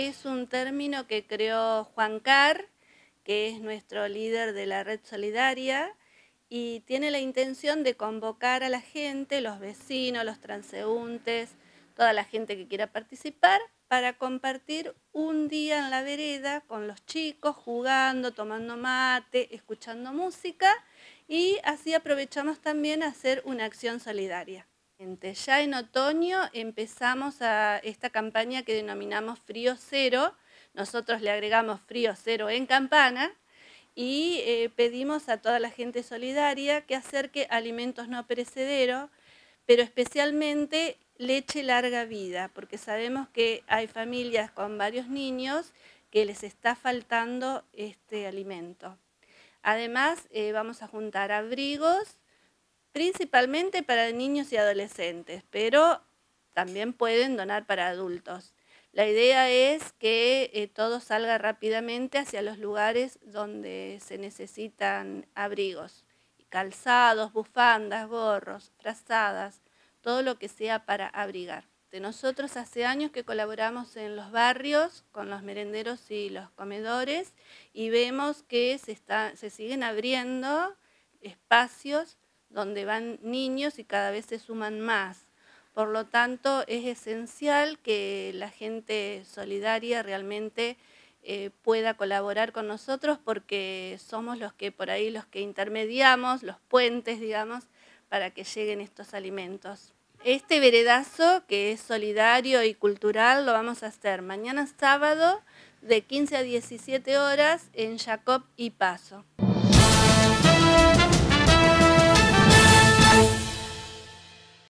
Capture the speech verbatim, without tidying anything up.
es un término que creó Juan Carr, que es nuestro líder de la Red Solidaria, y tiene la intención de convocar a la gente, los vecinos, los transeúntes, toda la gente que quiera participar, para compartir un día en la vereda con los chicos, jugando, tomando mate, escuchando música, y así aprovechamos también a hacer una acción solidaria. Ya en otoño empezamos a esta campaña que denominamos Frío Cero. Nosotros le agregamos Frío Cero en Campana y eh, pedimos a toda la gente solidaria que acerque alimentos no perecederos, pero especialmente leche larga vida, porque sabemos que hay familias con varios niños que les está faltando este alimento. Además, eh, vamos a juntar abrigos, principalmente para niños y adolescentes, pero también pueden donar para adultos. La idea es que eh, todo salga rápidamente hacia los lugares donde se necesitan abrigos, calzados, bufandas, gorros, frazadas, todo lo que sea para abrigar. De nosotros hace años que colaboramos en los barrios con los merenderos y los comedores y vemos que se, está, se siguen abriendo espacios donde van niños y cada vez se suman más. Por lo tanto, es esencial que la gente solidaria realmente eh, pueda colaborar con nosotros porque somos los que por ahí, los que intermediamos, los puentes, digamos, para que lleguen estos alimentos. Este veredazo, que es solidario y cultural, lo vamos a hacer mañana sábado de quince a diecisiete horas en Jacob y Paso.